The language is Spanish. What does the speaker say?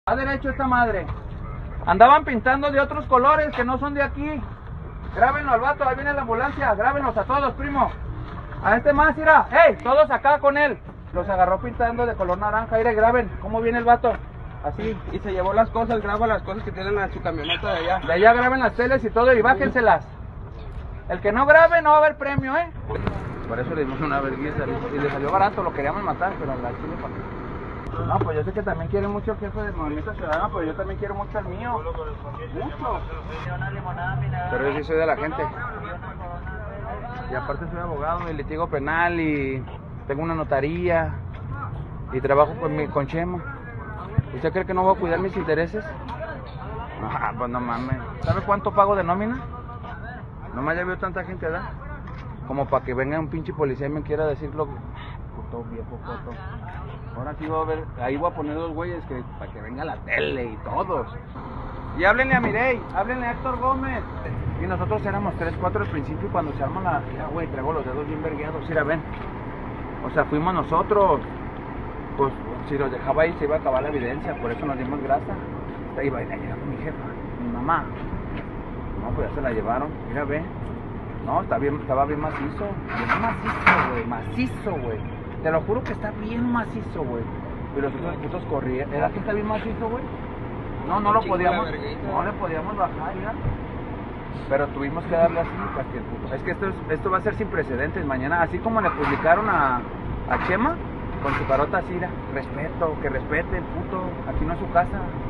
A derecho esta madre. Andaban pintando de otros colores que no son de aquí. Grábenlo al vato, ahí viene la ambulancia. Grábenlos a todos, primo. A este más, mira. ¡Ey! Todos acá con él. Los agarró pintando de color naranja. Mire, graben cómo viene el vato. Así. Y se llevó las cosas, graba las cosas que tienen en su camioneta de allá. De allá graben las teles y todo y bájenselas. El que no grabe no va a haber premio, ¿eh? Por eso le dimos una vergüenza. Y le salió barato, lo queríamos matar, pero la chile para qué. No, pues yo sé que también quiere mucho el jefe del Movimiento Ciudadano, pero yo también quiero mucho al mío. Mucho. Pero yo sí soy de la gente. Y aparte soy abogado y litigo penal y tengo una notaría y trabajo con Chema. ¿Usted cree que no voy a cuidar mis intereses? Ah, pues no mames. ¿Sabe cuánto pago de nómina? Nomás ya veo tanta gente, ¿verdad? Como para que venga un pinche policía y me quiera decir lo que... Puto viejo foto. Ahora sí voy a ver, ahí voy a poner dos güeyes que para que venga la tele y todos. Y háblenle a Mirey, háblenle a Héctor Gómez. Y nosotros éramos 3, 4 al principio y cuando se arma la... Ya, güey, traigo los dedos bien vergueados, mira, ven. O sea, fuimos nosotros. Pues si los dejaba ahí se iba a acabar la evidencia, por eso nos dimos grasa. Iba a ir a llegar con mi jefa, mi mamá. No, pues ya se la llevaron, mira, ve. No, estaba bien macizo. Bien macizo, güey, macizo, güey. Te lo juro que está bien macizo, güey. Y los otros putos corrían. ¿Era que está bien macizo, güey? No lo podíamos, no le podíamos bajar, mira. Pero tuvimos que darle así, para que el puto... Es que esto va a ser sin precedentes mañana. Así como le publicaron a Chema, con su carota así, respeto, que respete el puto. Aquí no es su casa.